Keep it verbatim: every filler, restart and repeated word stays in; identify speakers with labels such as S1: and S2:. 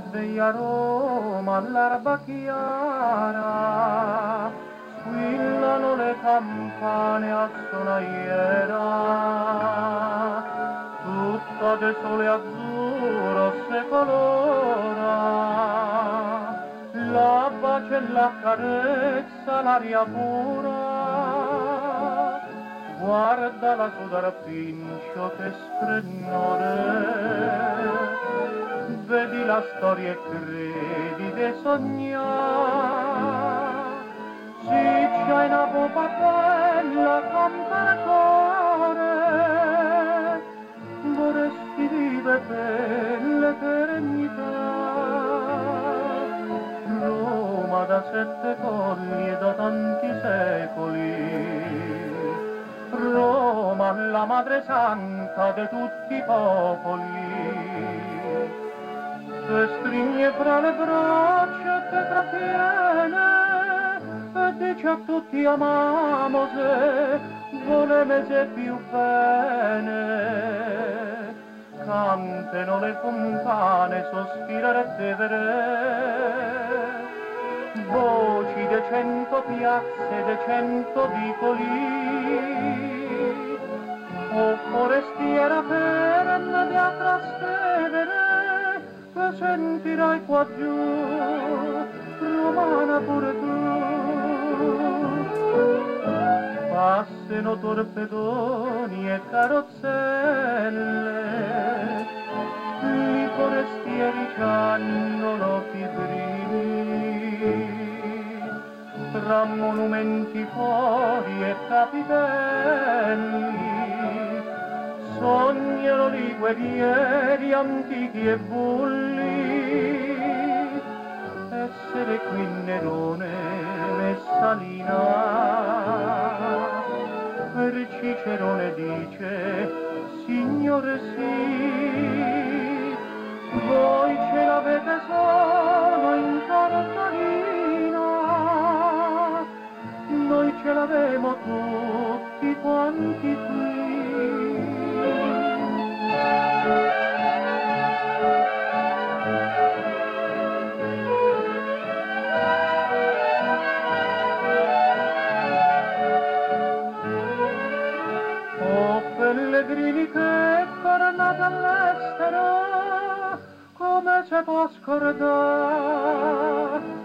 S1: sveglia a Roma all'alba chiara, squillano le campane a sonaiera, tutta de sole azzurro se colora, la pace e la carezza, l'aria pura, guarda la sudar pincio che sprenore, vedi la storia e credi de sognare, si c'è una popa bella canta il cuore, vorresti vivere per l'eternità. Roma da sette colli e da tanti secoli, Roma la madre santa di tutti i popoli, te stringe fra le braccia e te trattiene e dice a tutti amamo se voleme se più bene. Cantano le fontane, sospirare e bevere, voci de cento piazze, de cento vicoli, o forestiera perenne di a Trastevere, che sentirai qua giù, romana pure tu. Passano torpedoni e carrozzelle, i forestieri c'hanno l'occhi brili, tra monumenti fuori e capitelli, sognano di guerrieri antichi e bulli, essere qui Nerone, Messalina, per Cicerone dice, signore sì, voi ce l'avete solo in cartolina, noi ce l'avemo tutti quanti qui. Pellegrini che tornate all'estero, come se può scordare